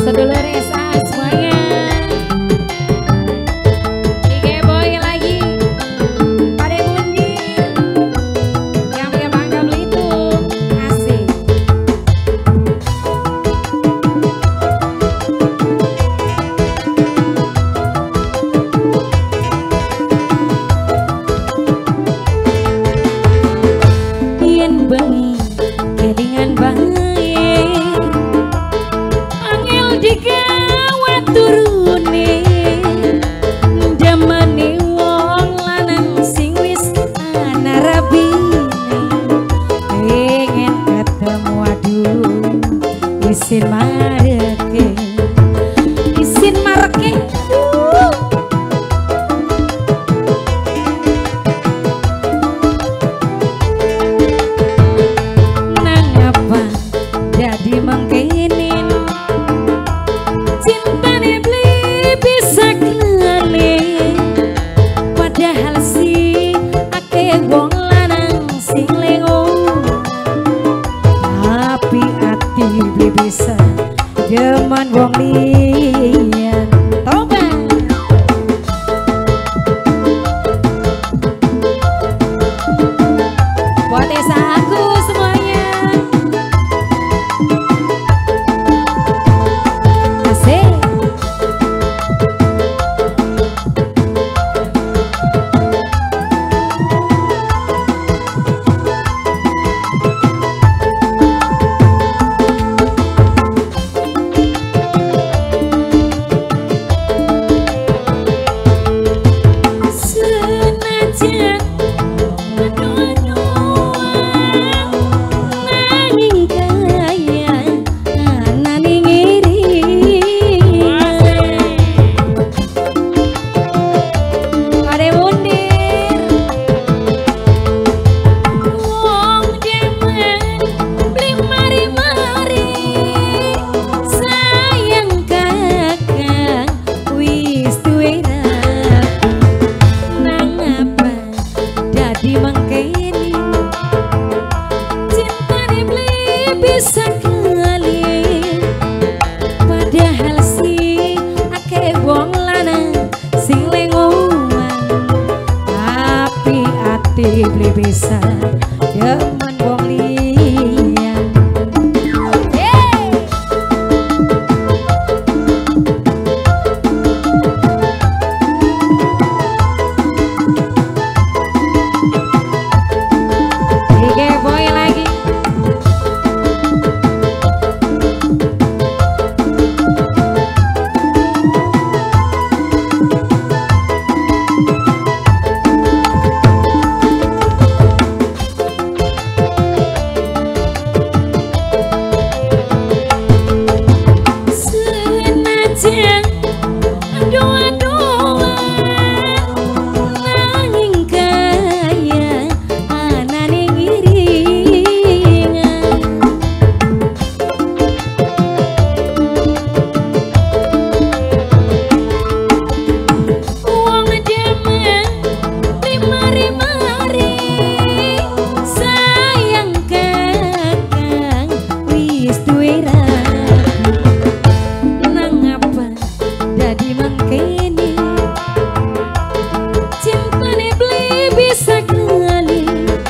sedulur Esa semuanya. Ike boy lagi pada mundir yang punya Bangka Belitung asik. Yen bengi kelingan bae angel digawe turune jamane wong lanang sing wis ana rabine pengen ketemu aduh isin mareke isin mareke nang apa jadi mangkenin cintane beli bisa kelale padahal si ake wong lanang sing lengo tapi ati beli bisa demen wong liyan toba buat Esa aku semuanya asik. Senajan aduh-aduhan nanging kaya ananing iringan pada mundir wong demen beli mari-mari sayang kakang wis duwe rapi nang apa dadi mangkene cintane beli bisa kali padahal si ake wong lanang sing lengoan tapi ati beli bisa demen wong liyan. Yeay. Ike boy lagi senajan aduh-aduhan nanging kaya ananing iringan wong demen beli mari-mari sayang kakang wis duwe rapi nang apa dadi mangkene cintane beli bisa kali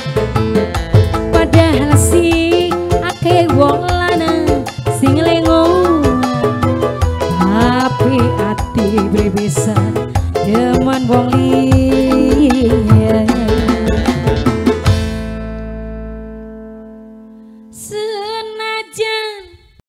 padahal si ake wong lanang sing lengoan tapi ati beli bisa demen wong liyan.